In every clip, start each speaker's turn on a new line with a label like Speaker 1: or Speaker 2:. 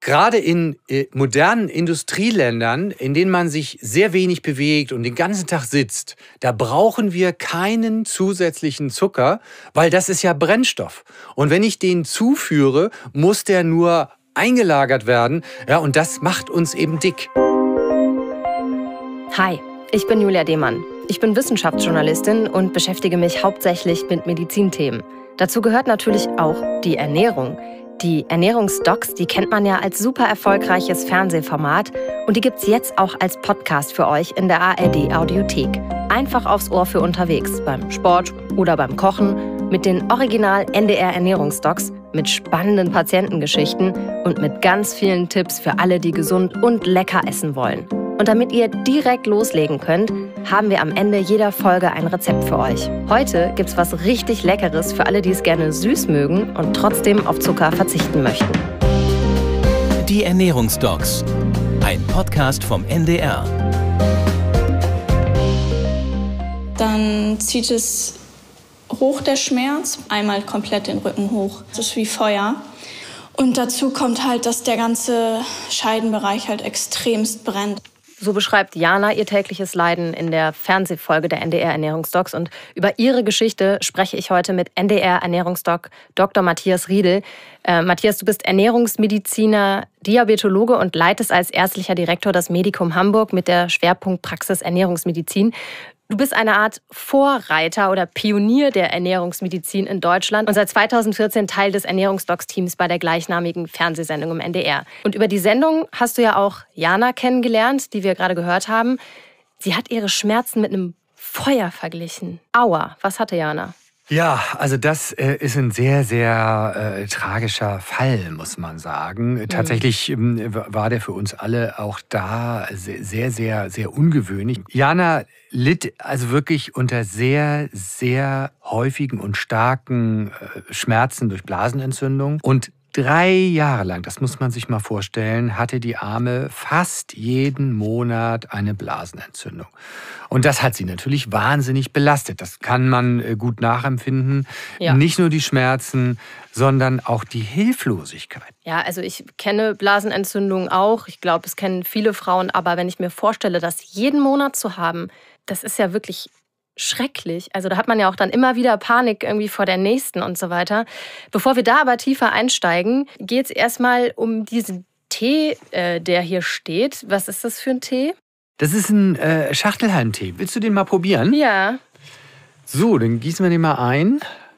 Speaker 1: Gerade in modernen Industrieländern, in denen man sich sehr wenig bewegt und den ganzen Tag sitzt, da brauchen wir keinen zusätzlichen Zucker, weil das ist ja Brennstoff. Und wenn ich den zuführe, muss der nur eingelagert werden. Ja, und das macht uns eben dick.
Speaker 2: Hi, ich bin Julia Demann. Ich bin Wissenschaftsjournalistin und beschäftige mich hauptsächlich mit Medizinthemen. Dazu gehört natürlich auch die Ernährung. Die Ernährungsdocs, die kennt man ja als super erfolgreiches Fernsehformat und die gibt's jetzt auch als Podcast für euch in der ARD-Audiothek. Einfach aufs Ohr für unterwegs, beim Sport oder beim Kochen, mit den Original-NDR-Ernährungsdocs, mit spannenden Patientengeschichten und mit ganz vielen Tipps für alle, die gesund und lecker essen wollen. Und damit ihr direkt loslegen könnt, haben wir am Ende jeder Folge ein Rezept für euch. Heute gibt's was richtig Leckeres für alle, die es gerne süß mögen und trotzdem auf Zucker verzichten möchten.
Speaker 3: Die Ernährungsdocs, ein Podcast vom NDR.
Speaker 4: Dann zieht es hoch, der Schmerz, einmal komplett den Rücken hoch. Das ist wie Feuer. Und dazu kommt halt, dass der ganze Scheidenbereich halt extremst brennt.
Speaker 2: So beschreibt Jana ihr tägliches Leiden in der Fernsehfolge der NDR-Ernährungsdocs. Und über ihre Geschichte spreche ich heute mit NDR-Ernährungsdoc Dr. Matthias Riedel. Matthias, du bist Ernährungsmediziner, Diabetologe und leitest als ärztlicher Direktor das Medikum Hamburg mit der Schwerpunktpraxis Ernährungsmedizin. Du bist eine Art Vorreiter oder Pionier der Ernährungsmedizin in Deutschland und seit 2014 Teil des Ernährungsdocs-Teams bei der gleichnamigen Fernsehsendung im NDR. Und über die Sendung hast du ja auch Jana kennengelernt, die wir gerade gehört haben. Sie hat ihre Schmerzen mit einem Feuer verglichen. Aua, was hatte Jana?
Speaker 1: Ja, also das ist ein sehr, sehr tragischer Fall, muss man sagen. Tatsächlich war der für uns alle auch da sehr, sehr, sehr ungewöhnlich. Jana litt also wirklich unter sehr, sehr häufigen und starken Schmerzen durch Blasenentzündung. Und 3 Jahre lang, das muss man sich mal vorstellen, hatte die Arme fast jeden Monat eine Blasenentzündung. Und das hat sie natürlich wahnsinnig belastet. Das kann man gut nachempfinden. Ja. Nicht nur die Schmerzen, sondern auch die Hilflosigkeit.
Speaker 2: Ja, also ich kenne Blasenentzündungen auch. Ich glaube, es kennen viele Frauen. Aber wenn ich mir vorstelle, das jeden Monat zu haben, das ist ja wirklich schrecklich. Also da hat man ja auch dann immer wieder Panik irgendwie vor der nächsten und so weiter. Bevor wir da aber tiefer einsteigen, geht es erstmal um diesen Tee, der hier steht. Was ist das für ein Tee?
Speaker 1: Das ist ein Schachtelhalmtee. Willst du den mal probieren?
Speaker 2: Ja.
Speaker 1: So, dann gießen wir den mal ein.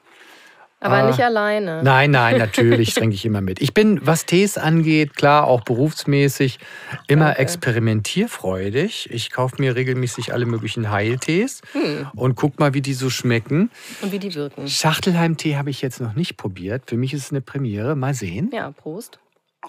Speaker 2: Aber nicht alleine.
Speaker 1: Nein, natürlich trinke ich immer mit. Ich bin, was Tees angeht, klar, auch berufsmäßig, immer experimentierfreudig. Ich kaufe mir regelmäßig alle möglichen Heiltees und guck mal, wie die so schmecken.
Speaker 2: Und wie die wirken.
Speaker 1: Schachtelhalmtee habe ich jetzt noch nicht probiert. Für mich ist es eine Premiere. Mal sehen.
Speaker 2: Ja, Prost.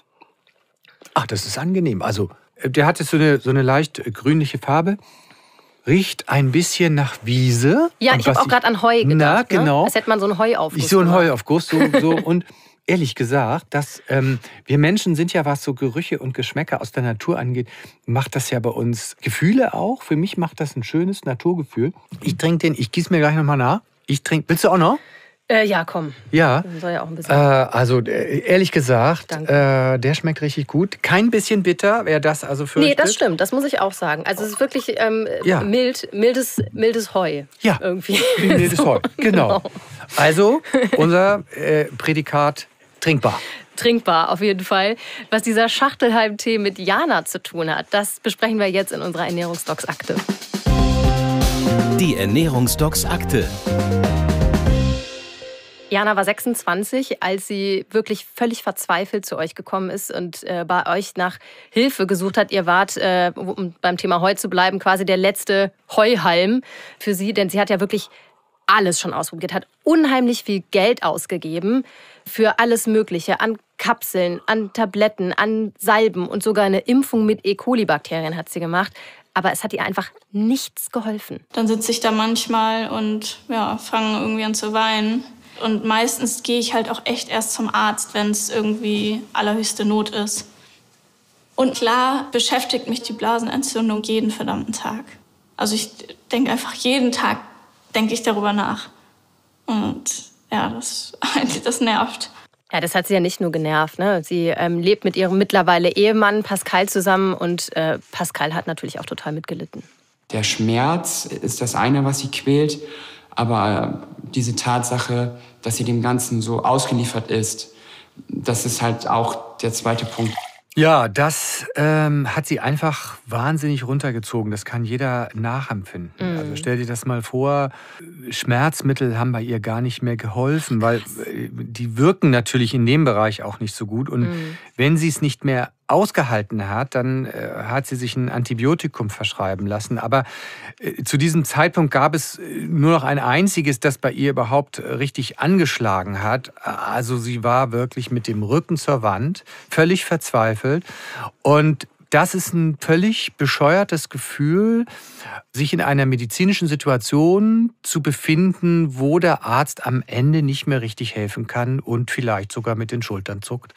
Speaker 1: Ach, das ist angenehm. Also, der hat jetzt so eine leicht grünliche Farbe. Riecht ein bisschen nach Wiese.
Speaker 2: Ja, ich habe auch gerade an Heu gedacht.
Speaker 1: Na, genau.
Speaker 2: Als hätte man so einen Heuaufguss.
Speaker 1: So einen Heuaufguss. So. Und ehrlich gesagt, wir Menschen sind ja, was so Gerüche und Geschmäcker aus der Natur angeht, macht das ja bei uns Gefühle auch. Für mich macht das ein schönes Naturgefühl. Ich trinke den, ich gieße mir gleich nochmal nach. Willst du auch noch?
Speaker 2: Ja, komm.
Speaker 1: Ja.
Speaker 2: Soll ja auch ein bisschen.
Speaker 1: Ehrlich gesagt, der schmeckt richtig gut. Kein bisschen bitter, wer das also fürchtet.
Speaker 2: Nee, das stimmt, das muss ich auch sagen. Also es ist wirklich mildes Heu.
Speaker 1: Ja,
Speaker 2: irgendwie.
Speaker 1: Mildes Heu, genau. Also unser Prädikat trinkbar.
Speaker 2: Trinkbar, auf jeden Fall. Was dieser Schachtelhalmtee mit Jana zu tun hat, das besprechen wir jetzt in unserer Ernährungsdocs-Akte.
Speaker 3: Die Ernährungsdocs-Akte.
Speaker 2: Jana war 26, als sie wirklich völlig verzweifelt zu euch gekommen ist und bei euch nach Hilfe gesucht hat. Ihr wart, um beim Thema Heu zu bleiben, quasi der letzte Heuhalm für sie. Denn sie hat ja wirklich alles schon ausprobiert, hat unheimlich viel Geld ausgegeben für alles Mögliche. An Kapseln, an Tabletten, an Salben und sogar eine Impfung mit E. coli-Bakterien hat sie gemacht. Aber es hat ihr einfach nichts geholfen.
Speaker 4: Dann sitze ich da manchmal und fange irgendwie an zu weinen. Und meistens gehe ich halt auch echt erst zum Arzt, wenn es irgendwie allerhöchste Not ist. Und klar beschäftigt mich die Blasenentzündung jeden verdammten Tag. Also ich denke einfach jeden Tag, denke ich darüber nach. Und ja, das nervt.
Speaker 2: Ja, das hat sie ja nicht nur genervt, ne? Sie lebt mit ihrem mittlerweile Ehemann Pascal zusammen und Pascal hat natürlich auch total mitgelitten.
Speaker 5: Der Schmerz ist das eine, was sie quält, aber diese Tatsache, dass sie dem Ganzen so ausgeliefert ist, das ist halt auch der zweite Punkt.
Speaker 1: Ja, das hat sie einfach wahnsinnig runtergezogen. Das kann jeder nachempfinden. Also stell dir das mal vor, Schmerzmittel haben bei ihr gar nicht mehr geholfen, weil die wirken natürlich in dem Bereich auch nicht so gut. Und wenn sie es nicht mehr ausgehalten hat, dann hat sie sich ein Antibiotikum verschreiben lassen. Aber zu diesem Zeitpunkt gab es nur noch ein einziges, das bei ihr überhaupt richtig angeschlagen hat. Also sie war wirklich mit dem Rücken zur Wand, völlig verzweifelt. Und das ist ein völlig bescheuertes Gefühl, sich in einer medizinischen Situation zu befinden, wo der Arzt am Ende nicht mehr richtig helfen kann und vielleicht sogar mit den Schultern zuckt.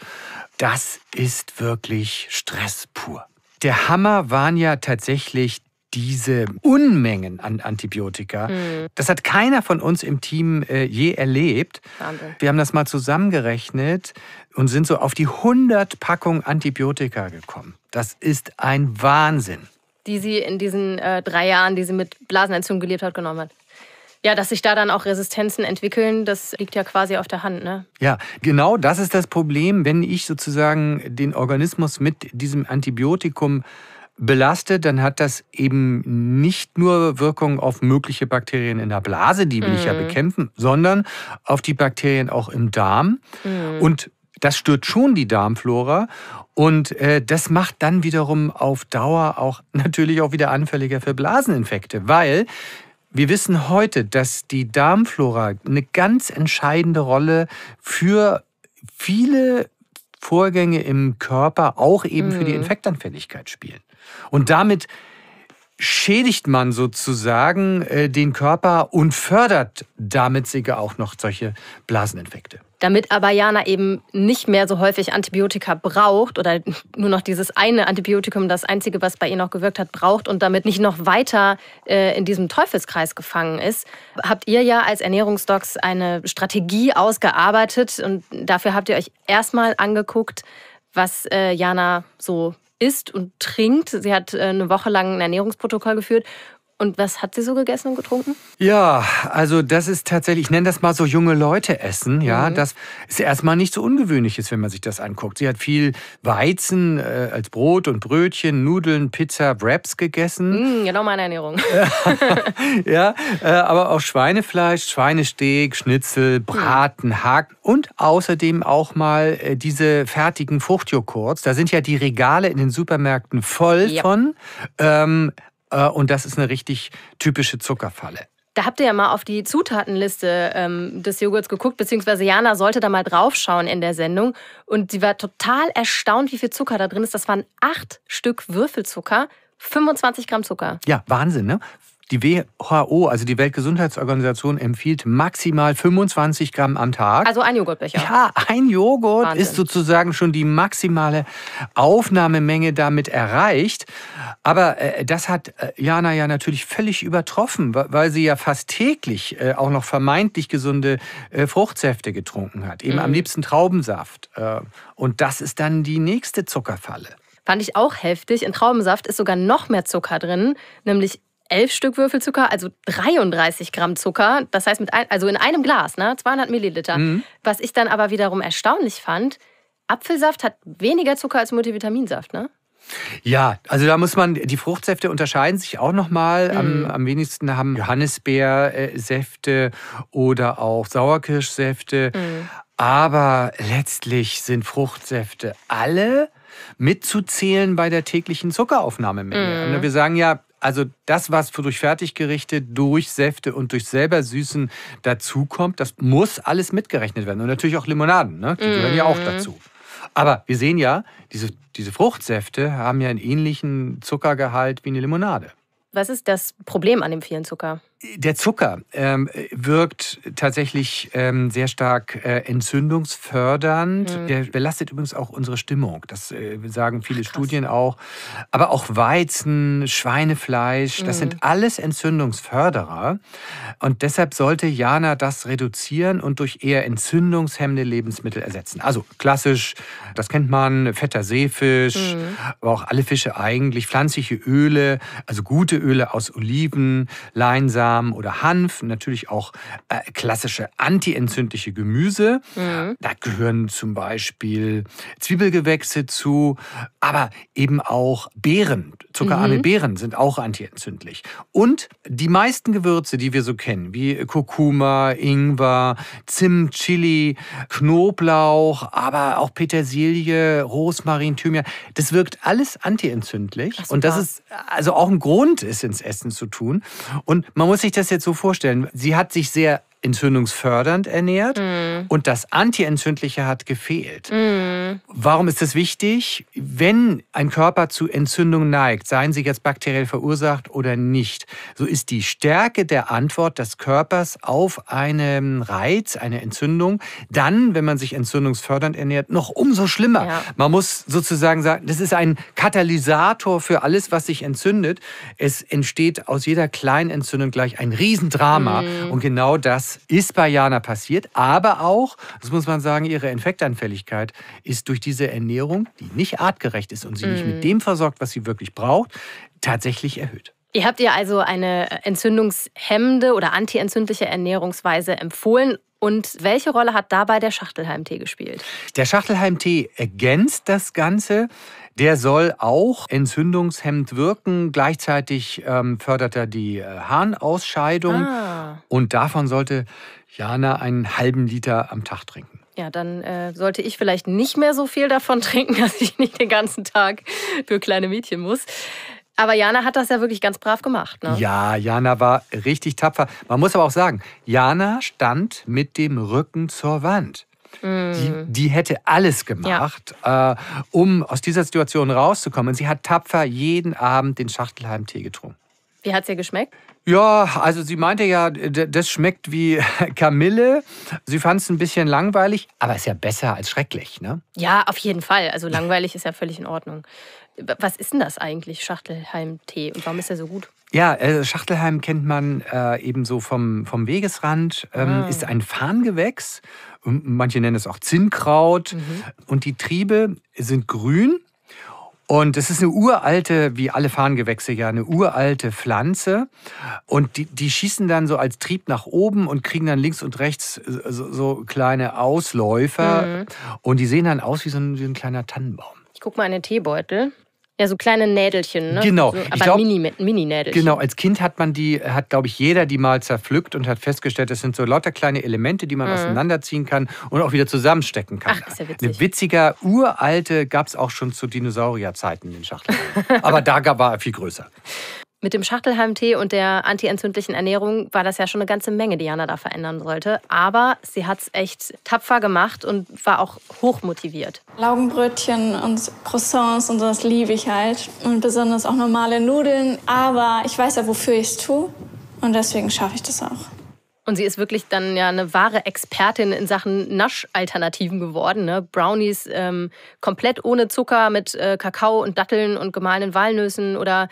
Speaker 1: Das ist wirklich Stress pur. Der Hammer waren ja tatsächlich diese Unmengen an Antibiotika. Das hat keiner von uns im Team je erlebt.
Speaker 2: Wahnsinn.
Speaker 1: Wir haben das mal zusammengerechnet und sind so auf die 100 Packungen Antibiotika gekommen. Das ist ein Wahnsinn.
Speaker 2: Die sie in diesen 3 Jahren, die sie mit Blasenentzündung gelebt hat, genommen hat. Ja, dass sich da dann auch Resistenzen entwickeln, das liegt ja quasi auf der Hand, ne?
Speaker 1: Ja, genau das ist das Problem, wenn ich sozusagen den Organismus mit diesem Antibiotikum belastet, dann hat das eben nicht nur Wirkung auf mögliche Bakterien in der Blase, die will ich ja bekämpfen, sondern auf die Bakterien auch im Darm. Und das stört schon die Darmflora und das macht dann wiederum auf Dauer auch natürlich auch wieder anfälliger für Blaseninfekte, weil wir wissen heute, dass die Darmflora eine ganz entscheidende Rolle für viele Vorgänge im Körper, auch eben für die Infektanfälligkeit spielen. Und damit schädigt man sozusagen den Körper und fördert damit sogar auch noch solche Blaseninfekte.
Speaker 2: Damit aber Jana eben nicht mehr so häufig Antibiotika braucht oder nur noch dieses eine Antibiotikum, das einzige, was bei ihr noch gewirkt hat, braucht und damit nicht noch weiter in diesem Teufelskreis gefangen ist, habt ihr ja als Ernährungsdocs eine Strategie ausgearbeitet und dafür habt ihr euch erstmal angeguckt, was Jana so isst und trinkt. Sie hat eine Woche lang ein Ernährungsprotokoll geführt. Und was hat sie so gegessen und getrunken?
Speaker 1: Ja, also das ist tatsächlich, ich nenne das mal so junge Leute essen. Ja, das ist erstmal nichts so Ungewöhnliches, wenn man sich das anguckt. Sie hat viel Weizen als Brot und Brötchen, Nudeln, Pizza, Wraps gegessen.
Speaker 2: Genau meine Ernährung.
Speaker 1: Ja, aber auch Schweinefleisch, Schweinesteak, Schnitzel, Braten, Hack und außerdem auch mal diese fertigen Fruchtjoghurts. Da sind ja die Regale in den Supermärkten voll von. Und das ist eine richtig typische Zuckerfalle.
Speaker 2: Da habt ihr ja mal auf die Zutatenliste des Joghurts geguckt, beziehungsweise Jana sollte da mal draufschauen in der Sendung. Und sie war total erstaunt, wie viel Zucker da drin ist. Das waren 8 Stück Würfelzucker, 25 Gramm Zucker.
Speaker 1: Ja, Wahnsinn, ne? Die WHO, also die Weltgesundheitsorganisation, empfiehlt maximal 25 Gramm am Tag.
Speaker 2: Also ein Joghurtbecher.
Speaker 1: Ja, ein Joghurt
Speaker 2: Wahnsinn.
Speaker 1: ist sozusagen schon die maximale Aufnahmemenge damit erreicht. Aber das hat Jana ja natürlich völlig übertroffen, weil sie ja fast täglich auch noch vermeintlich gesunde Fruchtsäfte getrunken hat. Eben am liebsten Traubensaft. Und das ist dann die nächste Zuckerfalle.
Speaker 2: Fand ich auch heftig. In Traubensaft ist sogar noch mehr Zucker drin, nämlich 11 Stück Würfelzucker, also 33 Gramm Zucker. Das heißt, also in einem Glas, ne? 200 Milliliter. Was ich dann aber wiederum erstaunlich fand, Apfelsaft hat weniger Zucker als Multivitaminsaft, ne?
Speaker 1: Ja, also da muss man, die Fruchtsäfte unterscheiden sich auch nochmal. Am wenigsten haben Johannisbeersäfte oder auch Sauerkirschsäfte. Aber letztlich sind Fruchtsäfte alle mitzuzählen bei der täglichen Zuckeraufnahmemenge. Und wir sagen ja, also das, was durch Fertiggerichte, durch Säfte und durch selber Süßen dazukommt, das muss alles mitgerechnet werden. Und natürlich auch Limonaden, ne? Die gehören ja auch dazu. Aber wir sehen ja, diese Fruchtsäfte haben ja einen ähnlichen Zuckergehalt wie eine Limonade.
Speaker 2: Was ist das Problem an dem vielen Zucker?
Speaker 1: Der Zucker wirkt tatsächlich sehr stark entzündungsfördernd. Der belastet übrigens auch unsere Stimmung. Das sagen viele Studien auch. Aber auch Weizen, Schweinefleisch, das sind alles Entzündungsförderer. Und deshalb sollte Jana das reduzieren und durch eher entzündungshemmende Lebensmittel ersetzen. Also klassisch, das kennt man, fetter Seefisch, aber auch alle Fische eigentlich, pflanzliche Öle, also gute Öle aus Oliven, Leinsamen oder Hanf, natürlich auch klassische antientzündliche Gemüse. Da gehören zum Beispiel Zwiebelgewächse zu, aber eben auch Beeren, zuckerarme Beeren sind auch antientzündlich. Und die meisten Gewürze, die wir so kennen, wie Kurkuma, Ingwer, Zimt, Chili, Knoblauch, aber auch Petersilie, Rosmarin, Thymian, das wirkt alles antientzündlich. Und das ist also auch ein Grund, es ins Essen zu tun. Und man muss sich das jetzt so vorstellen, sie hat sich sehr entzündungsfördernd ernährt und das Antientzündliche hat gefehlt. Warum ist das wichtig? Wenn ein Körper zu Entzündung neigt, seien sie jetzt bakteriell verursacht oder nicht, so ist die Stärke der Antwort des Körpers auf einen Reiz, eine Entzündung, dann, wenn man sich entzündungsfördernd ernährt, noch umso schlimmer. Ja. Man muss sozusagen sagen, das ist ein Katalysator für alles, was sich entzündet. Es entsteht aus jeder kleinen Entzündung gleich ein Riesendrama und genau das ist bei Jana passiert, aber auch, das muss man sagen, ihre Infektanfälligkeit ist durch diese Ernährung, die nicht artgerecht ist und sie nicht mit dem versorgt, was sie wirklich braucht, tatsächlich erhöht.
Speaker 2: Ihr habt ihr also eine entzündungshemmende oder antientzündliche Ernährungsweise empfohlen. Und welche Rolle hat dabei der Schachtelhalmtee gespielt? Der
Speaker 1: Schachtelhalmtee ergänzt das Ganze. Der soll auch entzündungshemmend wirken. Gleichzeitig fördert er die Harnausscheidung. Und davon sollte Jana einen halben Liter am Tag trinken.
Speaker 2: Ja, dann sollte ich vielleicht nicht mehr so viel davon trinken, dass ich nicht den ganzen Tag für kleine Mädchen muss. Aber Jana hat das ja wirklich ganz brav gemacht, ne?
Speaker 1: Ja, Jana war richtig tapfer. Man muss aber auch sagen, Jana stand mit dem Rücken zur Wand. Die hätte alles gemacht, um aus dieser Situation rauszukommen. Und sie hat tapfer jeden Abend den Schachtelhalmtee getrunken.
Speaker 2: Wie hat es ihr geschmeckt?
Speaker 1: Ja, also sie meinte ja, das schmeckt wie Kamille. Sie fand es ein bisschen langweilig, aber ist ja besser als schrecklich, ne?
Speaker 2: Ja, auf jeden Fall. Also langweilig ist ja völlig in Ordnung. Was ist denn das eigentlich, Schachtelhalmtee? Und warum ist der so gut?
Speaker 1: Ja, Schachtelhalm kennt man eben so vom Wegesrand. Ist ein Farngewächs. Manche nennen es auch Zinnkraut. Und die Triebe sind grün. Und es ist eine uralte, wie alle Farngewächse ja, eine uralte Pflanze. Und die schießen dann so als Trieb nach oben und kriegen dann links und rechts so kleine Ausläufer. Und die sehen dann aus wie so ein kleiner Tannenbaum.
Speaker 2: Ich guck mal in den Teebeutel. Ja, so kleine Nädelchen, ne?
Speaker 1: Genau.
Speaker 2: So, aber Mini-Nädelchen.
Speaker 1: Genau, als Kind hat glaube ich, jeder die mal zerpflückt und hat festgestellt, das sind so lauter kleine Elemente, die man auseinanderziehen kann und auch wieder zusammenstecken kann.
Speaker 2: Ach, ist ja witzig.
Speaker 1: Eine witziger, uralte gab es auch schon zu Dinosaurierzeiten, den Schachtelhalm. Aber da war er viel größer.
Speaker 2: Mit dem Schachtelhalmtee und der antientzündlichen Ernährung war das ja schon eine ganze Menge, die Jana da verändern sollte. Aber sie hat es echt tapfer gemacht und war auch hochmotiviert.
Speaker 4: Laugenbrötchen und Croissants und sowas liebe ich halt. Und besonders auch normale Nudeln. Aber ich weiß ja, wofür ich es tue. Und deswegen schaffe ich das auch.
Speaker 2: Und sie ist wirklich dann ja eine wahre Expertin in Sachen Naschalternativen geworden. Ne? Brownies komplett ohne Zucker mit Kakao und Datteln und gemahlenen Walnüssen oder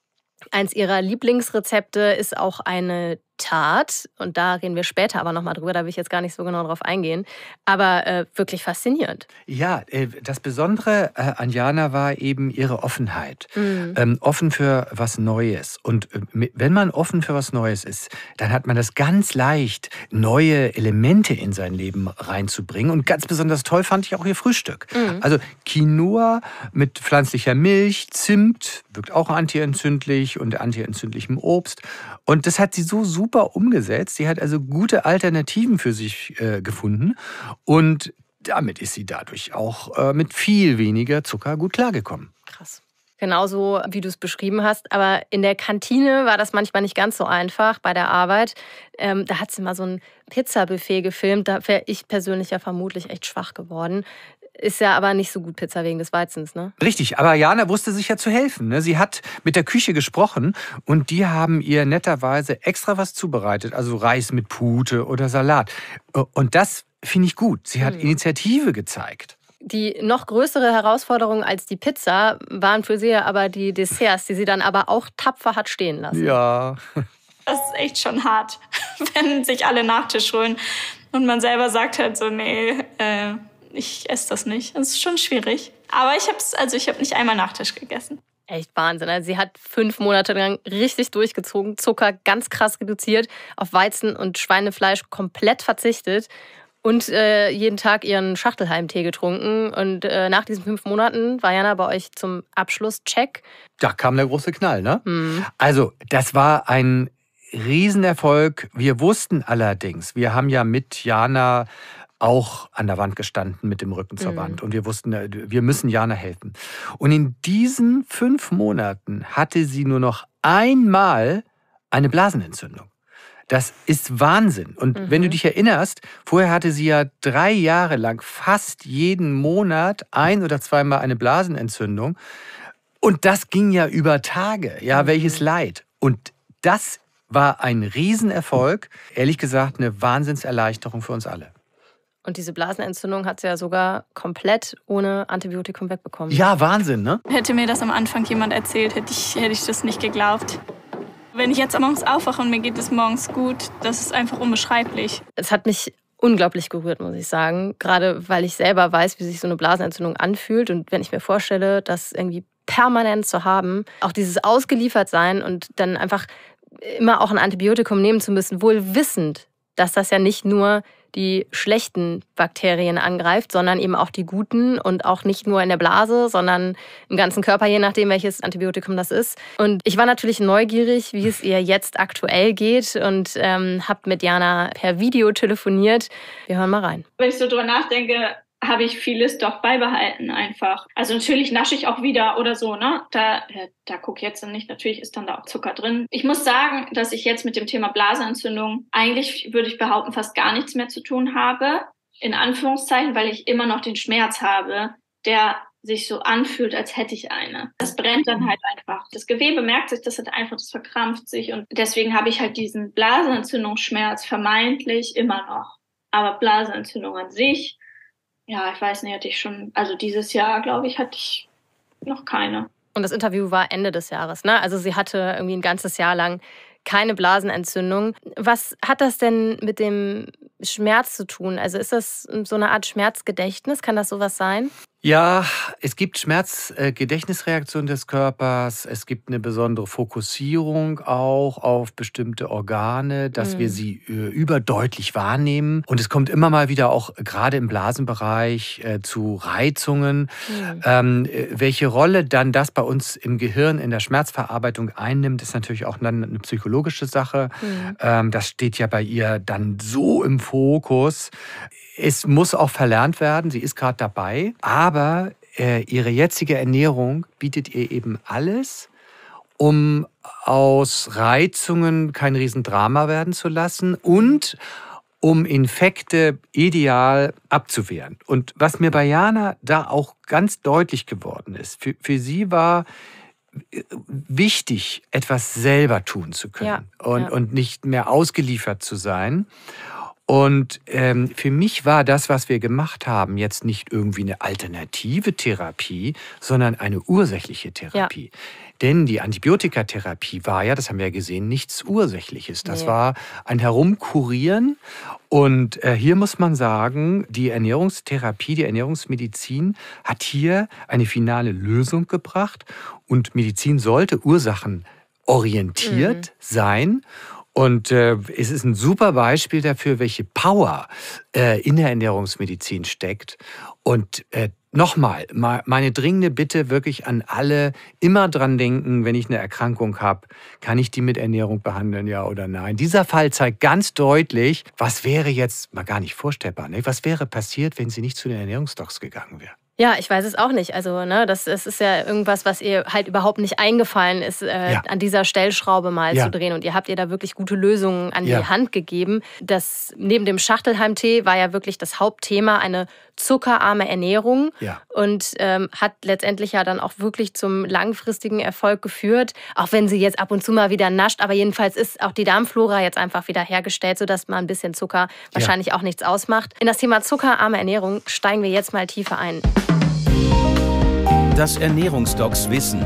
Speaker 2: eins ihrer Lieblingsrezepte ist auch eine Tart. Und da reden wir später aber nochmal drüber. Da will ich jetzt gar nicht so genau drauf eingehen. Aber wirklich faszinierend.
Speaker 1: Ja, das Besondere an Jana war eben ihre Offenheit. Offen für was Neues. Und wenn man offen für was Neues ist, dann hat man das ganz leicht, neue Elemente in sein Leben reinzubringen. Und ganz besonders toll fand ich auch ihr Frühstück. Also Quinoa mit pflanzlicher Milch, Zimt, wirkt auch antientzündlich und antientzündlichem Obst. Und das hat sie so super umgesetzt. Sie hat also gute Alternativen für sich gefunden. Und damit ist sie dadurch auch mit viel weniger Zucker gut klargekommen.
Speaker 2: Krass. Genauso, wie du es beschrieben hast. Aber in der Kantine war das manchmal nicht ganz so einfach bei der Arbeit. Da hat sie mal so ein Pizzabuffet gefilmt. Da wäre ich persönlich ja vermutlich echt schwach geworden. Ist ja aber nicht so gut Pizza wegen des Weizens, ne?
Speaker 1: Richtig, aber Jana wusste sich ja zu helfen. Ne? Sie hat mit der Küche gesprochen und die haben ihr netterweise extra was zubereitet, also Reis mit Pute oder Salat. Und das finde ich gut. Sie hat Initiative gezeigt.
Speaker 2: Die noch größere Herausforderung als die Pizza waren für sie aber die Desserts, die sie dann aber auch tapfer hat stehen lassen.
Speaker 1: Ja.
Speaker 4: Das ist echt schon hart, wenn sich alle Nachtisch holen und man selber sagt halt so, nee, ich esse das nicht. Das ist schon schwierig. Aber ich habe nicht einmal Nachtisch gegessen.
Speaker 2: Echt Wahnsinn. Also sie hat 5 Monate lang richtig durchgezogen, Zucker ganz krass reduziert, auf Weizen und Schweinefleisch komplett verzichtet und jeden Tag ihren Schachtelhalmtee getrunken. Und nach diesen 5 Monaten war Jana bei euch zum Abschlusscheck.
Speaker 1: Da kam der große Knall, ne? Also, das war ein Riesenerfolg. Wir wussten allerdings, wir haben ja mit Jana auch an der Wand gestanden mit dem Rücken zur Wand. Und wir wussten, wir müssen Jana helfen. Und in diesen 5 Monaten hatte sie nur noch einmal eine Blasenentzündung. Das ist Wahnsinn. Und wenn du dich erinnerst, vorher hatte sie ja 3 Jahre lang fast jeden Monat 1 oder 2 Mal eine Blasenentzündung. Und das ging ja über Tage. Ja, welches Leid. Und das war ein Riesenerfolg. Ehrlich gesagt, eine Wahnsinnserleichterung für uns alle.
Speaker 2: Und diese Blasenentzündung hat sie ja sogar komplett ohne Antibiotikum wegbekommen.
Speaker 1: Ja, Wahnsinn, ne?
Speaker 4: Hätte mir das am Anfang jemand erzählt, hätte ich das nicht geglaubt. Wenn ich jetzt morgens aufwache und mir geht es morgens gut, das ist einfach unbeschreiblich.
Speaker 2: Es hat mich unglaublich gerührt, muss ich sagen. Gerade weil ich selber weiß, wie sich so eine Blasenentzündung anfühlt. Und wenn ich mir vorstelle, das irgendwie permanent zu haben, auch dieses Ausgeliefertsein und dann einfach immer auch ein Antibiotikum nehmen zu müssen, wohl wissend, dass das ja nicht nur die schlechten Bakterien angreift, sondern eben auch die guten und auch nicht nur in der Blase, sondern im ganzen Körper, je nachdem, welches Antibiotikum das ist. Und ich war natürlich neugierig, wie es ihr jetzt aktuell geht und habe mit Jana per Video telefoniert. Wir hören mal rein.
Speaker 4: Wenn ich so drüber nachdenke, habe ich vieles doch beibehalten einfach. Also natürlich nasche ich auch wieder oder so, ne? Da gucke ich jetzt nicht, natürlich ist dann da auch Zucker drin. Ich muss sagen, dass ich jetzt mit dem Thema Blasenentzündung eigentlich, würde ich behaupten, fast gar nichts mehr zu tun habe. In Anführungszeichen, weil ich immer noch den Schmerz habe, der sich so anfühlt, als hätte ich eine. Das brennt dann halt einfach. Das Gewebe merkt sich, das hat einfach, das verkrampft sich und deswegen habe ich halt diesen Blasenentzündungsschmerz vermeintlich immer noch. Aber Blasenentzündung an sich, ja, ich weiß nicht, hatte ich schon, also dieses Jahr, glaube ich, hatte ich noch keine.
Speaker 2: Und das Interview war Ende des Jahres, ne? Also sie hatte irgendwie ein ganzes Jahr lang keine Blasenentzündung. Was hat das denn mit dem Schmerz zu tun? Also ist das so eine Art Schmerzgedächtnis? Kann das sowas sein?
Speaker 1: Ja, es gibt Schmerzgedächtnisreaktionen des Körpers. Es gibt eine besondere Fokussierung auch auf bestimmte Organe, dass wir sie überdeutlich wahrnehmen. Und es kommt immer mal wieder auch gerade im Blasenbereich zu Reizungen. Welche Rolle dann das bei uns im Gehirn in der Schmerzverarbeitung einnimmt, ist natürlich auch dann eine psychologische Sache. Das steht ja bei ihr dann so im Fokus. Es muss auch verlernt werden, sie ist gerade dabei, aber ihre jetzige Ernährung bietet ihr eben alles, um aus Reizungen kein Riesendrama werden zu lassen und um Infekte ideal abzuwehren. Und was mir bei Jana da auch ganz deutlich geworden ist, für sie war wichtig, etwas selber tun zu können und nicht mehr ausgeliefert zu sein. Und für mich war das, was wir gemacht haben, jetzt nicht irgendwie eine alternative Therapie, sondern eine ursächliche Therapie. Ja. Denn die Antibiotikatherapie war ja, das haben wir ja gesehen, nichts Ursächliches. Das war ein Herumkurieren. Und hier muss man sagen, die Ernährungstherapie, die Ernährungsmedizin hat hier eine finale Lösung gebracht. Und Medizin sollte ursachenorientiert sein. Und es ist ein super Beispiel dafür, welche Power in der Ernährungsmedizin steckt. Und nochmal, meine dringende Bitte wirklich an alle, immer dran denken, wenn ich eine Erkrankung habe, kann ich die mit Ernährung behandeln, ja oder nein? Dieser Fall zeigt ganz deutlich, was wäre jetzt, mal gar nicht vorstellbar, ne? Was wäre passiert, wenn sie nicht zu den Ernährungsdocs gegangen wäre?
Speaker 2: Ja, ich weiß es auch nicht. Also, ne, das ist ja irgendwas, was ihr halt überhaupt nicht eingefallen ist, an dieser Stellschraube mal zu drehen. Und ihr habt ihr da wirklich gute Lösungen an die Hand gegeben. Das neben dem Schachtelhalm-Tee war ja wirklich das Hauptthema eine zuckerarme Ernährung und hat letztendlich ja dann auch wirklich zum langfristigen Erfolg geführt. Auch wenn sie jetzt ab und zu mal wieder nascht, aber jedenfalls ist auch die Darmflora jetzt einfach wieder hergestellt, sodass mal ein bisschen Zucker wahrscheinlich auch nichts ausmacht. In das Thema zuckerarme Ernährung steigen wir jetzt mal tiefer ein.
Speaker 3: Das Ernährungsdocs Wissen.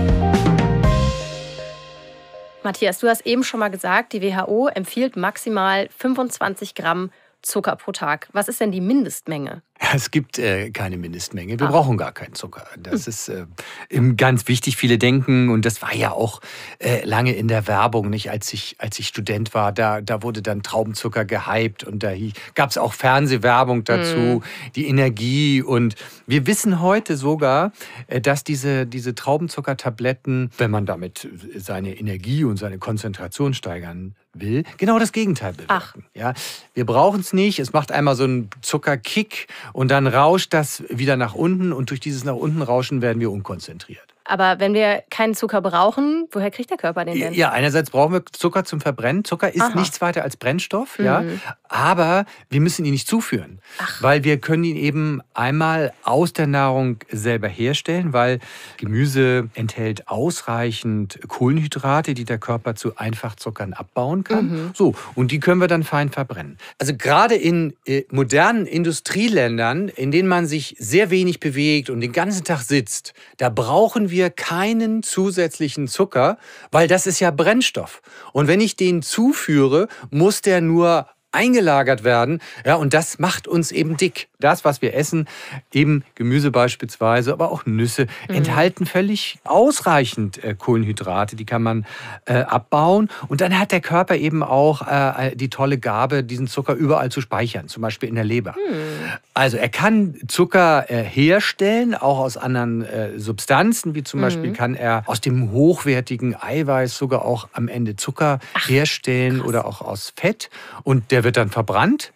Speaker 2: Matthias, du hast eben schon mal gesagt, die WHO empfiehlt maximal 25 Gramm Zucker pro Tag. Was ist denn die Mindestmenge?
Speaker 1: Es gibt keine Mindestmenge. Wir brauchen gar keinen Zucker. Das ist ganz wichtig. Viele denken, und das war ja auch lange in der Werbung, nicht, als ich Student war, da wurde dann Traubenzucker gehypt und da gab es auch Fernsehwerbung dazu, die Energie. Und wir wissen heute sogar, dass diese Traubenzuckertabletten, wenn man damit seine Energie und seine Konzentration steigern will, genau das Gegenteil bewirken. Ja, wir brauchen es nicht. Es macht einmal so einen Zuckerkick und dann rauscht das wieder nach unten und durch dieses nach unten Rauschen werden wir unkonzentriert.
Speaker 2: Aber wenn wir keinen Zucker brauchen, woher kriegt der Körper den denn?
Speaker 1: Ja, einerseits brauchen wir Zucker zum Verbrennen. Zucker ist nichts weiter als Brennstoff, aber wir müssen ihn nicht zuführen, weil wir können ihn eben einmal aus der Nahrung selber herstellen, weil Gemüse enthält ausreichend Kohlenhydrate, die der Körper zu Einfachzuckern abbauen kann. So, und die können wir dann fein verbrennen. Also gerade in modernen Industrieländern, in denen man sich sehr wenig bewegt und den ganzen Tag sitzt, da brauchen wir keinen zusätzlichen Zucker, weil das ist ja Brennstoff. Und wenn ich den zuführe, muss der nur eingelagert werden. Ja, und das macht uns eben dick. Das, was wir essen, eben Gemüse beispielsweise, aber auch Nüsse, enthalten völlig ausreichend Kohlenhydrate. Die kann man abbauen. Und dann hat der Körper eben auch die tolle Gabe, diesen Zucker überall zu speichern, zum Beispiel in der Leber. Also er kann Zucker herstellen, auch aus anderen Substanzen, wie zum Beispiel kann er aus dem hochwertigen Eiweiß sogar auch am Ende Zucker herstellen oder auch aus Fett. Und der wird dann verbrannt,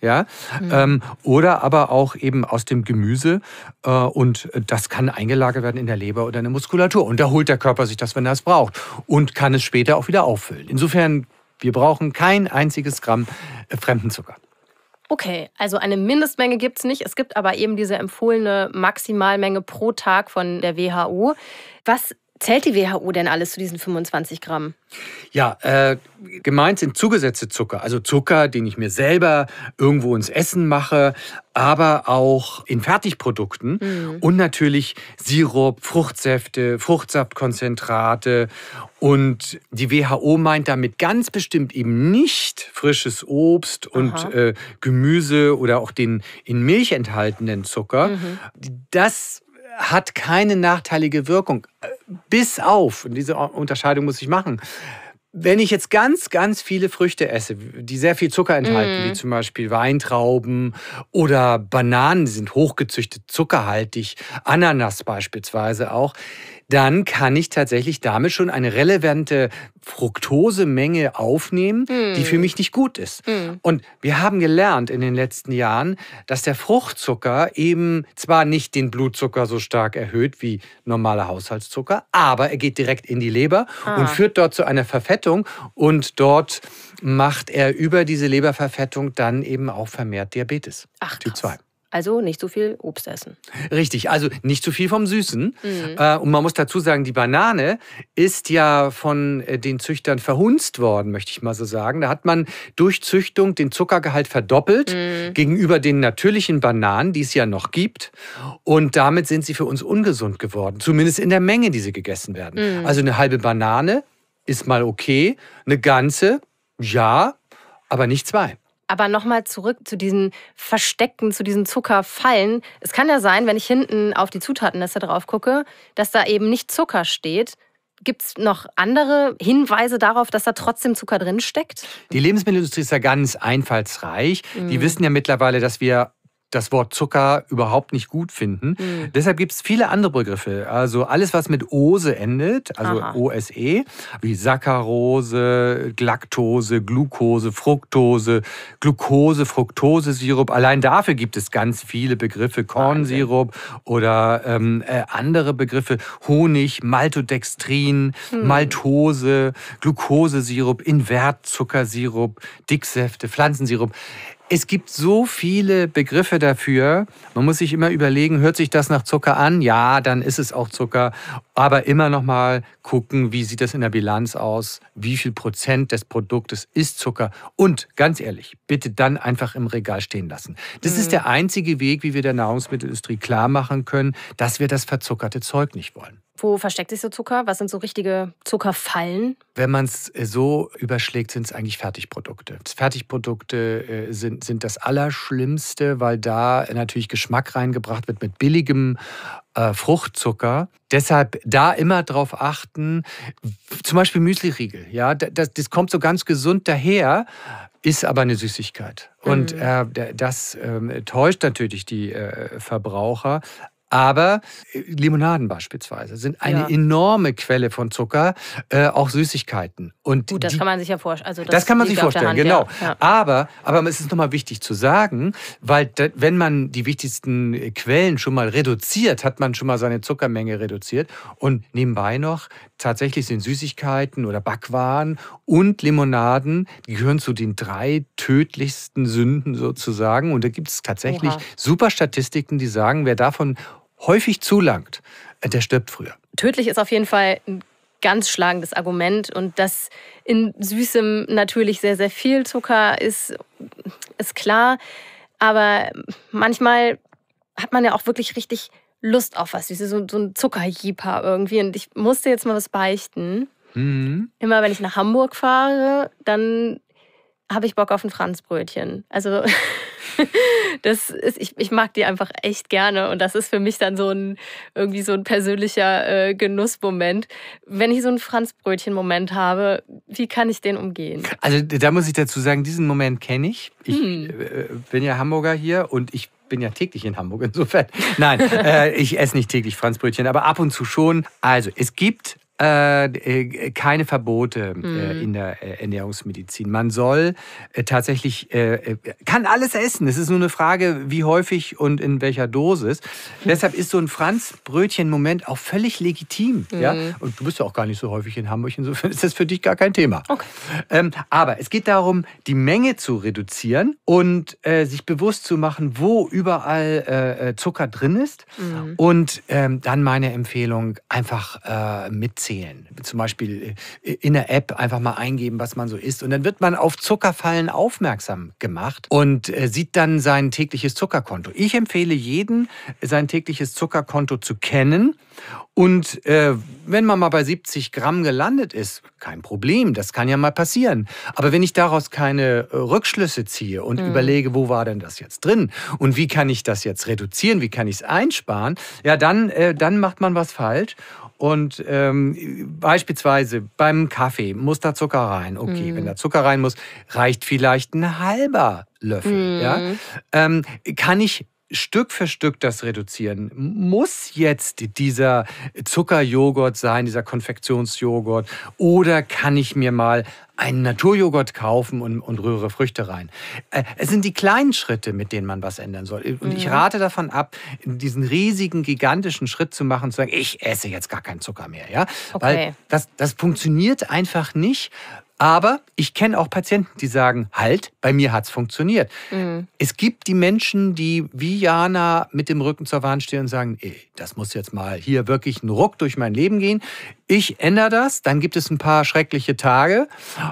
Speaker 1: oder aber auch eben aus dem Gemüse und das kann eingelagert werden in der Leber oder in der Muskulatur und da holt der Körper sich das, wenn er es braucht und kann es später auch wieder auffüllen. Insofern, wir brauchen kein einziges Gramm fremden Zucker.
Speaker 2: Okay, also eine Mindestmenge gibt es nicht. Es gibt aber eben diese empfohlene Maximalmenge pro Tag von der WHO. Was zählt die WHO denn alles zu diesen 25 Gramm?
Speaker 1: Ja, gemeint sind zugesetzte Zucker. Also Zucker, den ich mir selber irgendwo ins Essen mache, aber auch in Fertigprodukten. Und natürlich Sirup, Fruchtsäfte, Fruchtsaftkonzentrate. Und die WHO meint damit ganz bestimmt eben nicht frisches Obst und Gemüse oder auch den in Milch enthaltenen Zucker. Das hat keine nachteilige Wirkung. Bis auf, und diese Unterscheidung muss ich machen, wenn ich jetzt ganz, ganz viele Früchte esse, die sehr viel Zucker enthalten, wie zum Beispiel Weintrauben oder Bananen, die sind hochgezüchtet, zuckerhaltig, Ananas beispielsweise auch, dann kann ich tatsächlich damit schon eine relevante Fructosemenge aufnehmen, die für mich nicht gut ist. Und wir haben gelernt in den letzten Jahren, dass der Fruchtzucker eben zwar nicht den Blutzucker so stark erhöht wie normaler Haushaltszucker, aber er geht direkt in die Leber und führt dort zu einer Verfettung und dort macht er über diese Leberverfettung dann eben auch vermehrt Diabetes, Typ 2.
Speaker 2: Also nicht so viel Obst essen.
Speaker 1: Richtig, also nicht zu viel vom Süßen. Und man muss dazu sagen, die Banane ist ja von den Züchtern verhunzt worden, möchte ich mal so sagen. Da hat man durch Züchtung den Zuckergehalt verdoppelt gegenüber den natürlichen Bananen, die es ja noch gibt. Und damit sind sie für uns ungesund geworden, zumindest in der Menge, die sie gegessen werden. Also eine halbe Banane ist mal okay, eine ganze, ja, aber nicht 2.
Speaker 2: Aber nochmal zurück zu diesen Verstecken, zu diesen Zuckerfallen. Es kann ja sein, wenn ich hinten auf die Zutatenliste drauf gucke, dass da eben nicht Zucker steht. Gibt es noch andere Hinweise darauf, dass da trotzdem Zucker drin steckt?
Speaker 1: Die Lebensmittelindustrie ist ja ganz einfallsreich. Die wissen ja mittlerweile, dass wir das Wort Zucker überhaupt nicht gut finden. Deshalb gibt es viele andere Begriffe. Also alles, was mit Ose endet, also OSE, wie Saccharose, Laktose, Glucose, Fructose, Glucose, Fructosesirup. Allein dafür gibt es ganz viele Begriffe. Kornsirup oder andere Begriffe. Honig, Maltodextrin, Maltose, Glucosesirup, Invertzuckersirup, Dicksäfte, Pflanzensirup. Es gibt so viele Begriffe dafür. Man muss sich immer überlegen, hört sich das nach Zucker an? Ja, dann ist es auch Zucker. Aber immer noch mal gucken, wie sieht das in der Bilanz aus? Wie viel Prozent des Produktes ist Zucker? Und ganz ehrlich, bitte dann einfach im Regal stehen lassen. Das ist der einzige Weg, wie wir der Nahrungsmittelindustrie klar machen können, dass wir das verzuckerte Zeug nicht wollen.
Speaker 2: Wo versteckt sich so Zucker? Was sind so richtige Zuckerfallen?
Speaker 1: Wenn man es so überschlägt, sind es eigentlich Fertigprodukte. Fertigprodukte sind das Allerschlimmste, weil da natürlich Geschmack reingebracht wird mit billigem Fruchtzucker. Deshalb da immer drauf achten. Zum Beispiel Müsliriegel. Ja, das kommt so ganz gesund daher, ist aber eine Süßigkeit. Und das täuscht natürlich die Verbraucher. Aber Limonaden beispielsweise sind eine enorme Quelle von Zucker, auch Süßigkeiten. Und
Speaker 2: gut, das kann man sich ja vorstellen. Also
Speaker 1: das kann man sich vorstellen, genau. Ja. Aber es ist nochmal wichtig zu sagen, weil wenn man die wichtigsten Quellen schon mal reduziert, hat man schon mal seine Zuckermenge reduziert. Und nebenbei noch, tatsächlich sind Süßigkeiten oder Backwaren und Limonaden, die gehören zu den 3 tödlichsten Sünden sozusagen. Und da gibt es tatsächlich super Statistiken, die sagen, wer davon häufig zulangt, der stirbt früher.
Speaker 2: Tödlich ist auf jeden Fall ein ganz schlagendes Argument. Und dass in Süßem natürlich sehr, sehr viel Zucker ist klar. Aber manchmal hat man ja auch wirklich richtig Lust auf was Süßes, so ein Zuckerjeeper irgendwie. Und ich musste jetzt mal was beichten. Immer wenn ich nach Hamburg fahre, dann habe ich Bock auf ein Franzbrötchen. Also ich mag die einfach echt gerne und das ist für mich dann irgendwie so ein persönlicher Genussmoment. Wenn ich so einen Franzbrötchen-Moment habe, wie kann ich den umgehen?
Speaker 1: Also da muss ich dazu sagen, diesen Moment kenne ich. Ich bin ja Hamburger hier und ich bin ja täglich in Hamburg insofern. Nein, ich esse nicht täglich Franzbrötchen, aber ab und zu schon. Also es gibt keine Verbote in der Ernährungsmedizin. Man soll tatsächlich, kann alles essen. Es ist nur eine Frage, wie häufig und in welcher Dosis. Deshalb ist so ein Franzbrötchen-Moment auch völlig legitim. Ja? Und du bist ja auch gar nicht so häufig in Hamburg, insofern ist das für dich gar kein Thema. Okay. Aber es geht darum, die Menge zu reduzieren und sich bewusst zu machen, wo überall Zucker drin ist. Und dann meine Empfehlung, einfach mitzählen. Zum Beispiel in der App einfach mal eingeben, was man so isst. Und dann wird man auf Zuckerfallen aufmerksam gemacht und sieht dann sein tägliches Zuckerkonto. Ich empfehle jedem, sein tägliches Zuckerkonto zu kennen. Und wenn man mal bei 70 Gramm gelandet ist, kein Problem, das kann ja mal passieren. Aber wenn ich daraus keine Rückschlüsse ziehe und überlege, wo war denn das jetzt drin und wie kann ich das jetzt reduzieren, wie kann ich es einsparen, ja, dann macht man was falsch. Und beispielsweise beim Kaffee muss da Zucker rein. Okay, wenn da Zucker rein muss, reicht vielleicht ein halber Löffel. Ja? Kann ich Stück für Stück das reduzieren? Muss jetzt dieser Zuckerjoghurt sein, dieser Konfektionsjoghurt? Oder kann ich mir mal einen Naturjoghurt kaufen und rühre Früchte rein? Es sind die kleinen Schritte, mit denen man was ändern soll. Und ich rate davon ab, diesen riesigen, gigantischen Schritt zu machen, zu sagen, ich esse jetzt gar keinen Zucker mehr. Ja?
Speaker 2: Okay.
Speaker 1: Weil das funktioniert einfach nicht. Aber ich kenne auch Patienten, die sagen, halt, bei mir hat's funktioniert. Es gibt die Menschen, die wie Jana mit dem Rücken zur Wand stehen und sagen, das muss jetzt mal hier wirklich ein Ruck durch mein Leben gehen. Ich ändere das, dann gibt es ein paar schreckliche Tage.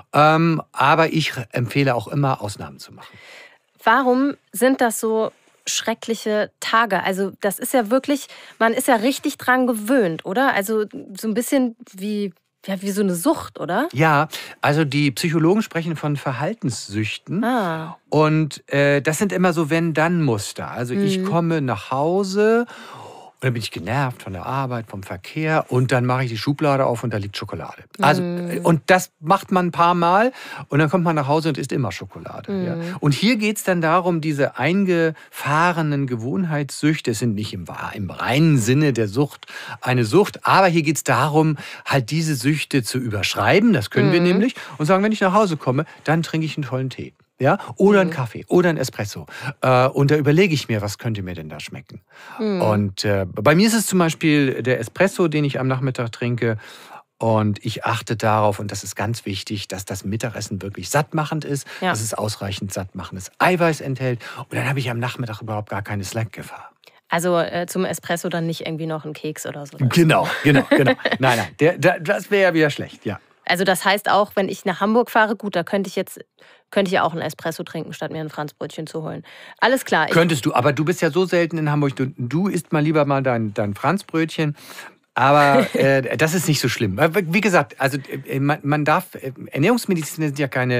Speaker 1: Aber ich empfehle auch immer, Ausnahmen zu machen.
Speaker 2: Warum sind das so schreckliche Tage? Also das ist ja wirklich, man ist ja richtig dran gewöhnt, oder? Also so ein bisschen wie so eine Sucht, oder?
Speaker 1: Ja, also die Psychologen sprechen von Verhaltenssüchten. Und das sind immer so Wenn-Dann-Muster. Also ich komme nach Hause Und dann bin ich genervt von der Arbeit, vom Verkehr und dann mache ich die Schublade auf und da liegt Schokolade. Also, und das macht man ein paar Mal und dann kommt man nach Hause und isst immer Schokolade. Ja. Und hier geht es dann darum, diese eingefahrenen Gewohnheitssüchte, es sind nicht im reinen Sinne der Sucht eine Sucht, aber hier geht es darum, halt diese Süchte zu überschreiben, das können wir nämlich, und sagen, wenn ich nach Hause komme, dann trinke ich einen tollen Tee. Ja? Oder einen Kaffee oder einen Espresso. Und da überlege ich mir, was könnte mir denn da schmecken. Und bei mir ist es zum Beispiel der Espresso, den ich am Nachmittag trinke. Und ich achte darauf, und das ist ganz wichtig, dass das Mittagessen wirklich sattmachend ist, dass es ausreichend sattmachendes Eiweiß enthält. Und dann habe ich am Nachmittag überhaupt gar keine Snackgefahr.
Speaker 2: Also zum Espresso dann nicht irgendwie noch einen Keks oder so.
Speaker 1: Genau. Nein, das wäre ja wieder schlecht, ja.
Speaker 2: Also das heißt auch, wenn ich nach Hamburg fahre, gut, da könnte ich ja auch einen Espresso trinken, statt mir ein Franzbrötchen zu holen. Alles klar.
Speaker 1: Könntest du, aber du bist ja so selten in Hamburg. Du isst mal lieber mal dein Franzbrötchen. Aber das ist nicht so schlimm. Wie gesagt, also man darf, Ernährungsmediziner sind ja keine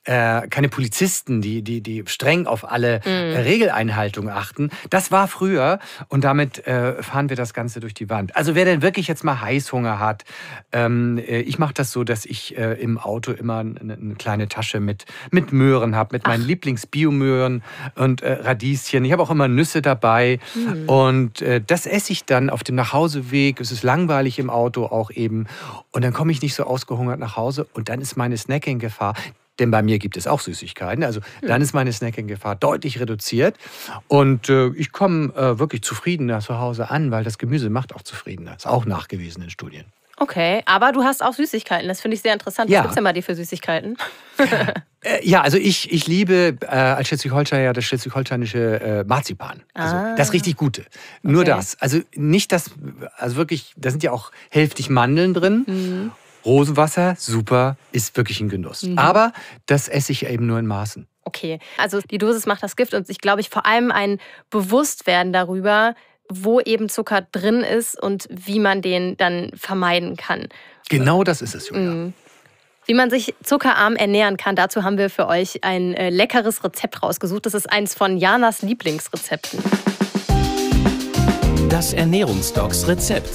Speaker 1: Polizisten, die streng auf alle Regeleinhaltungen achten. Das war früher und damit fahren wir das Ganze durch die Wand. Also wer denn wirklich jetzt mal Heißhunger hat, ich mache das so, dass ich im Auto immer eine kleine Tasche mit Möhren habe, mit meinen Lieblingsbiomöhren und Radieschen. Ich habe auch immer Nüsse dabei und das esse ich dann auf dem Nachhauseweg. Es ist langweilig im Auto auch eben und dann komme ich nicht so ausgehungert nach Hause und dann ist meine Snacking-Gefahr. Denn bei mir gibt es auch Süßigkeiten. Also dann ist meine Snacking-Gefahr deutlich reduziert. Und ich komme wirklich zufriedener zu Hause an, weil das Gemüse macht auch zufriedener. Ist auch nachgewiesen in Studien.
Speaker 2: Okay, aber du hast auch Süßigkeiten. Das finde ich sehr interessant. Was gibt es denn bei dir für Süßigkeiten?
Speaker 1: Ja, also ich liebe als Schleswig-Holsteiner das schleswig-holsteinische Marzipan. Also das richtig Gute. Nur das. Also nicht das, also wirklich, da sind ja auch hälftig Mandeln drin. Rosenwasser, super, ist wirklich ein Genuss. Aber das esse ich eben nur in Maßen.
Speaker 2: Okay, also die Dosis macht das Gift und ich glaube, vor allem ein Bewusstwerden darüber, wo eben Zucker drin ist und wie man den dann vermeiden kann.
Speaker 1: Genau das ist es, Julia.
Speaker 2: Wie man sich zuckerarm ernähren kann, dazu haben wir für euch ein leckeres Rezept rausgesucht. Das ist eins von Janas Lieblingsrezepten.
Speaker 3: Das Ernährungsdocs-Rezept.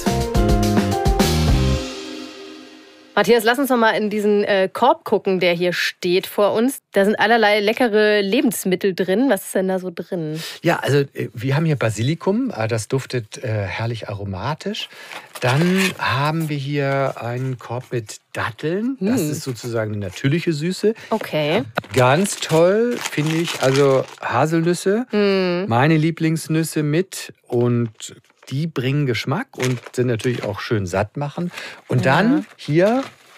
Speaker 2: Matthias, lass uns noch mal in diesen Korb gucken, der hier steht vor uns. Da sind allerlei leckere Lebensmittel drin. Was ist denn da so drin?
Speaker 1: Ja, also wir haben hier Basilikum. Das duftet herrlich aromatisch. Dann haben wir hier einen Korb mit Datteln. Das ist sozusagen eine natürliche Süße.
Speaker 2: Okay.
Speaker 1: Ganz toll, finde ich. Also Haselnüsse, meine Lieblingsnüsse mit und die bringen Geschmack und sind natürlich auch schön satt machen. Und dann hier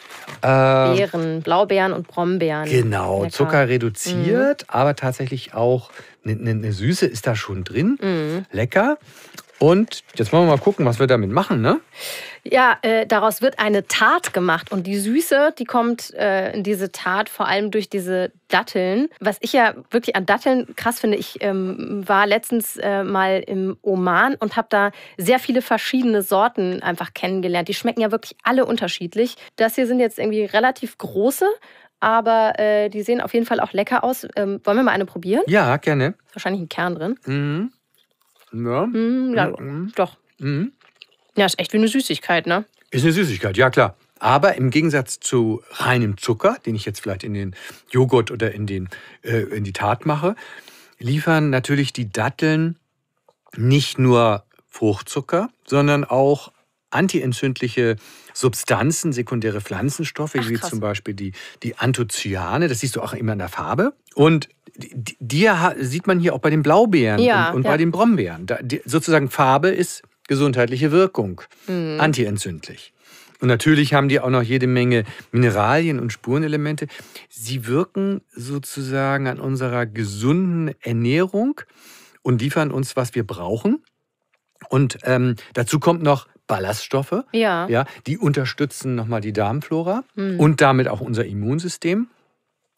Speaker 2: Beeren, Blaubeeren und Brombeeren.
Speaker 1: Genau,
Speaker 2: lecker.
Speaker 1: Zucker reduziert, aber tatsächlich auch eine Süße ist da schon drin. Lecker. Und jetzt wollen wir mal gucken, was wir damit machen, ne?
Speaker 2: Ja, daraus wird eine Tart gemacht und die Süße, die kommt in diese Tart vor allem durch diese Datteln. Was ich ja wirklich an Datteln krass finde, ich war letztens mal im Oman und habe da sehr viele verschiedene Sorten einfach kennengelernt. Die schmecken ja wirklich alle unterschiedlich. Das hier sind jetzt irgendwie relativ große, aber die sehen auf jeden Fall auch lecker aus. Wollen wir mal eine probieren?
Speaker 1: Ja, gerne.
Speaker 2: Ist wahrscheinlich ein Kern drin.
Speaker 1: Ja.
Speaker 2: Ja, doch. Ja, ist echt wie eine Süßigkeit, ne?
Speaker 1: Ist eine Süßigkeit, ja klar. Aber im Gegensatz zu reinem Zucker, den ich jetzt vielleicht in den Joghurt oder in die Tart mache, liefern natürlich die Datteln nicht nur Fruchtzucker, sondern auch antientzündliche Substanzen, sekundäre Pflanzenstoffe, wie zum Beispiel die Anthocyane. Das siehst du auch immer in der Farbe. Und die sieht man hier auch bei den Blaubeeren und bei den Brombeeren. Sozusagen Farbe ist gesundheitliche Wirkung, antientzündlich. Und natürlich haben die auch noch jede Menge Mineralien und Spurenelemente. Sie wirken sozusagen an unserer gesunden Ernährung und liefern uns, was wir brauchen. Und dazu kommt noch Ballaststoffe. Ja, die unterstützen nochmal die Darmflora und damit auch unser Immunsystem.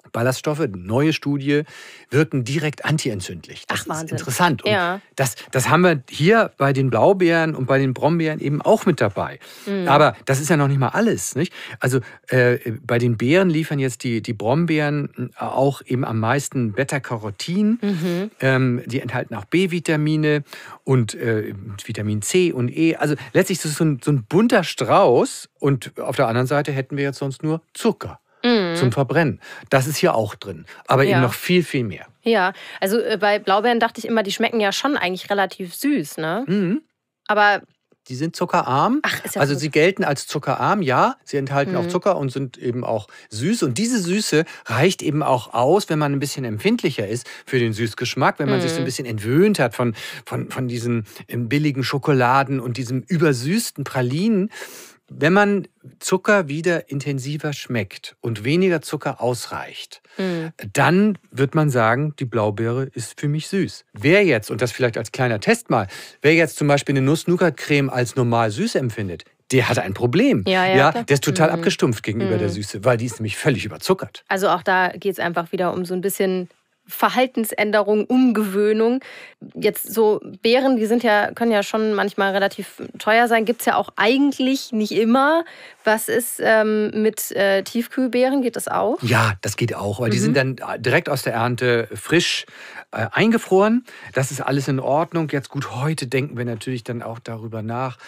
Speaker 1: Ballaststoffe, neue Studie, wirken direkt antientzündlich. Das ist interessant. Und das haben wir hier bei den Blaubeeren und bei den Brombeeren eben auch mit dabei. Aber das ist ja noch nicht mal alles, nicht? Also bei den Beeren liefern jetzt die Brombeeren auch eben am meisten Beta-Carotin. Die enthalten auch B-Vitamine und Vitamin C und E. Also letztlich ist es so ein bunter Strauß. Und auf der anderen Seite hätten wir jetzt sonst nur Zucker zum Verbrennen. Das ist hier auch drin. Aber eben noch viel, viel mehr.
Speaker 2: Ja, also bei Blaubeeren dachte ich immer, die schmecken ja schon eigentlich relativ süß, ne? Aber
Speaker 1: die sind zuckerarm.
Speaker 2: Ach, ist ja
Speaker 1: also
Speaker 2: gut.
Speaker 1: Sie gelten als zuckerarm, ja. Sie enthalten auch Zucker und sind eben auch süß. Und diese Süße reicht eben auch aus, wenn man ein bisschen empfindlicher ist für den Süßgeschmack, wenn man sich so ein bisschen entwöhnt hat von diesen billigen Schokoladen und diesem übersüßten Pralinen. Wenn man Zucker wieder intensiver schmeckt und weniger Zucker ausreicht, dann wird man sagen, die Blaubeere ist für mich süß. Wer jetzt, und das vielleicht als kleiner Test mal, wer jetzt zum Beispiel eine Nuss-Nougat-Creme als normal süß empfindet, der hat ein Problem.
Speaker 2: Ja,
Speaker 1: der ist total abgestumpft gegenüber der Süße, weil die ist nämlich völlig überzuckert.
Speaker 2: Also auch da geht es einfach wieder um so ein bisschen Verhaltensänderung, Umgewöhnung. Jetzt so Beeren, die können ja schon manchmal relativ teuer sein. Gibt es ja auch eigentlich nicht immer. Was ist mit Tiefkühlbeeren? Geht das auch?
Speaker 1: Ja, das geht auch, weil die sind dann direkt aus der Ernte frisch eingefroren. Das ist alles in Ordnung. Jetzt gut, heute denken wir natürlich dann auch darüber nach.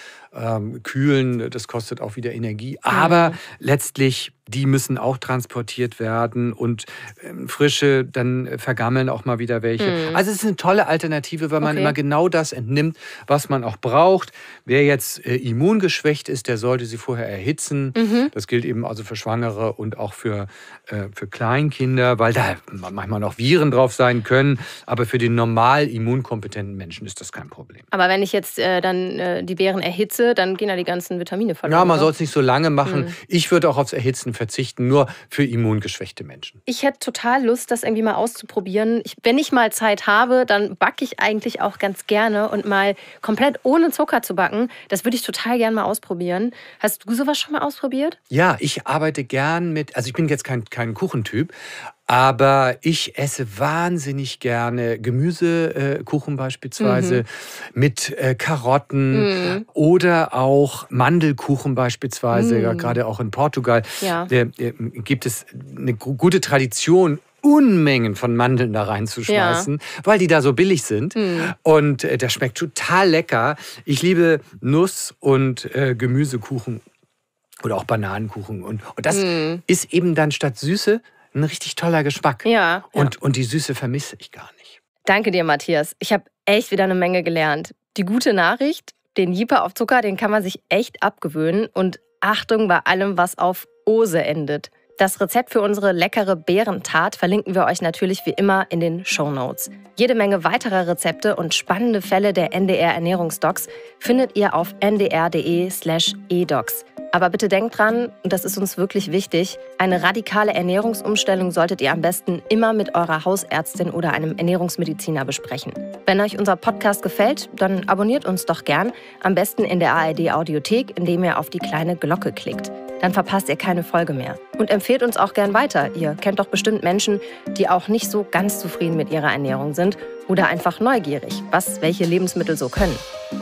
Speaker 1: Kühlen, das kostet auch wieder Energie. Aber letztlich, die müssen auch transportiert werden und frische, dann vergammeln auch mal wieder welche. Also es ist eine tolle Alternative, weil man immer genau das entnimmt, was man auch braucht. Wer jetzt immungeschwächt ist, der sollte sie vorher erhitzen. Das gilt eben also für Schwangere und auch für Kleinkinder, weil da manchmal noch Viren drauf sein können. Aber für den normal immunkompetenten Menschen ist das kein Problem.
Speaker 2: Aber wenn ich jetzt dann die Beeren erhitze, dann gehen ja die ganzen Vitamine verloren.
Speaker 1: Ja, man soll es nicht so lange machen. Ich würde auch aufs Erhitzen verzichten, nur für immungeschwächte Menschen.
Speaker 2: Ich hätte total Lust, das irgendwie mal auszuprobieren. Wenn ich mal Zeit habe, dann backe ich eigentlich auch ganz gerne und mal komplett ohne Zucker zu backen, das würde ich total gerne mal ausprobieren. Hast du sowas schon mal ausprobiert?
Speaker 1: Ja, ich arbeite gern mit, also ich bin jetzt kein Kuchentyp, aber ich esse wahnsinnig gerne Gemüsekuchen beispielsweise mit Karotten oder auch Mandelkuchen beispielsweise, gerade auch in Portugal. Ja. Gibt es eine gute Tradition, Unmengen von Mandeln da reinzuschmeißen, weil die da so billig sind. Und das schmeckt total lecker. Ich liebe Nuss- und Gemüsekuchen oder auch Bananenkuchen. Und das ist eben dann statt Süße ein richtig toller Geschmack.
Speaker 2: Ja.
Speaker 1: Und die Süße vermisse ich gar nicht.
Speaker 2: Danke dir, Matthias. Ich habe echt wieder eine Menge gelernt. Die gute Nachricht, den Jieper auf Zucker, den kann man sich echt abgewöhnen. Und Achtung bei allem, was auf Ose endet. Das Rezept für unsere leckere Beerentat verlinken wir euch natürlich wie immer in den Shownotes. Jede Menge weiterer Rezepte und spannende Fälle der NDR Ernährungsdocs findet ihr auf ndr.de/edocs. Aber bitte denkt dran, und das ist uns wirklich wichtig, eine radikale Ernährungsumstellung solltet ihr am besten immer mit eurer Hausärztin oder einem Ernährungsmediziner besprechen. Wenn euch unser Podcast gefällt, dann abonniert uns doch gern, am besten in der ARD-Audiothek, indem ihr auf die kleine Glocke klickt. Dann verpasst ihr keine Folge mehr. Und empfehlt uns auch gern weiter. Ihr kennt doch bestimmt Menschen, die auch nicht so ganz zufrieden mit ihrer Ernährung sind oder einfach neugierig, was welche Lebensmittel so können.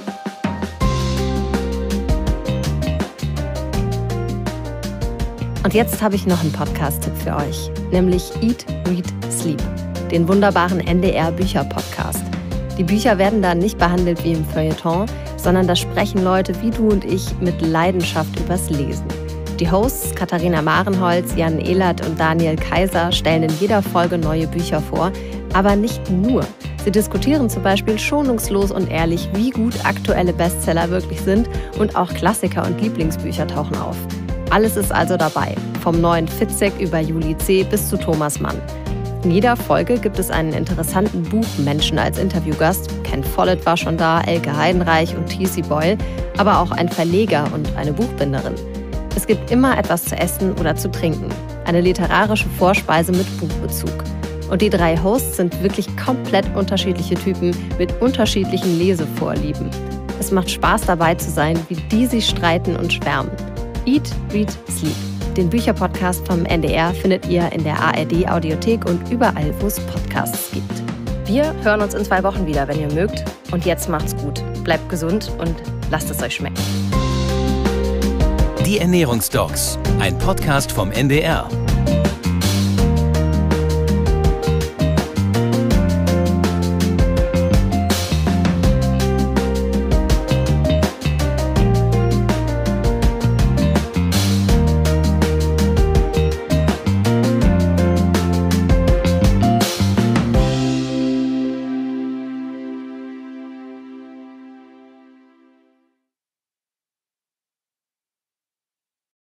Speaker 2: Und jetzt habe ich noch einen Podcast-Tipp für euch, nämlich Eat, Read, Sleep, den wunderbaren NDR-Bücher-Podcast. Die Bücher werden da nicht behandelt wie im Feuilleton, sondern da sprechen Leute wie du und ich mit Leidenschaft übers Lesen. Die Hosts Katharina Marenholz, Jan Ehlert und Daniel Kaiser stellen in jeder Folge neue Bücher vor, aber nicht nur. Sie diskutieren zum Beispiel schonungslos und ehrlich, wie gut aktuelle Bestseller wirklich sind, und auch Klassiker und Lieblingsbücher tauchen auf. Alles ist also dabei, vom neuen Fitzek über Juli C. bis zu Thomas Mann. In jeder Folge gibt es einen interessanten Buchmenschen als Interviewgast. Ken Follett war schon da, Elke Heidenreich und T.C. Boyle, aber auch ein Verleger und eine Buchbinderin. Es gibt immer etwas zu essen oder zu trinken, eine literarische Vorspeise mit Buchbezug. Und die 3 Hosts sind wirklich komplett unterschiedliche Typen mit unterschiedlichen Lesevorlieben. Es macht Spaß dabei zu sein, wie die sich streiten und schwärmen. Eat, Read, Sleep. Den Bücherpodcast vom NDR findet ihr in der ARD-Audiothek und überall, wo es Podcasts gibt. Wir hören uns in 2 Wochen wieder, wenn ihr mögt. Und jetzt macht's gut. Bleibt gesund und lasst es euch schmecken.
Speaker 3: Die Ernährungsdocs, ein Podcast vom NDR.